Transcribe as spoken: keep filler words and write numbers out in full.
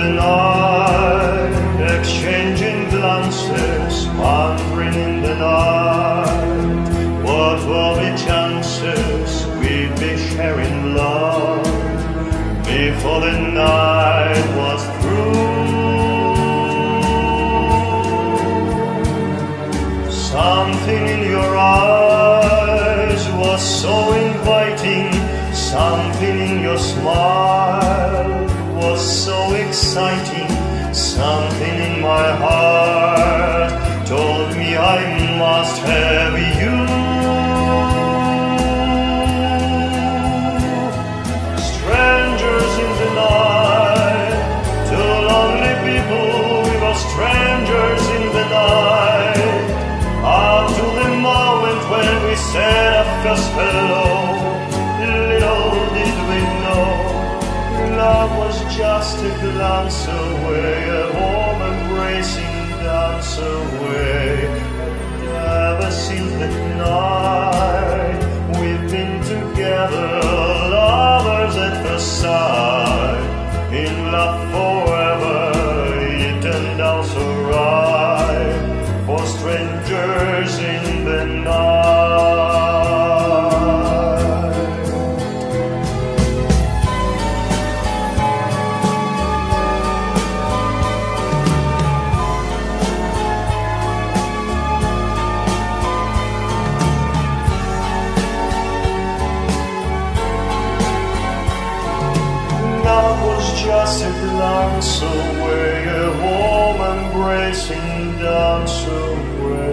the night, exchanging glances, wandering in the night. What were the chances we'd be sharing love before the night was through? Something in your eyes was so inviting, something in your smile was so exciting, something in my heart told me I must have you. Strangers in the night, two lonely people, we were strangers in the night. Up to the moment when we said our first hello, little did we know love was just a glance away, a warm embracing dance away. Ever since that night we've been together, lovers at first sight, in love forever. It turned out so right for strangers in the night. Love was just a glance away, a warm embracing dance away.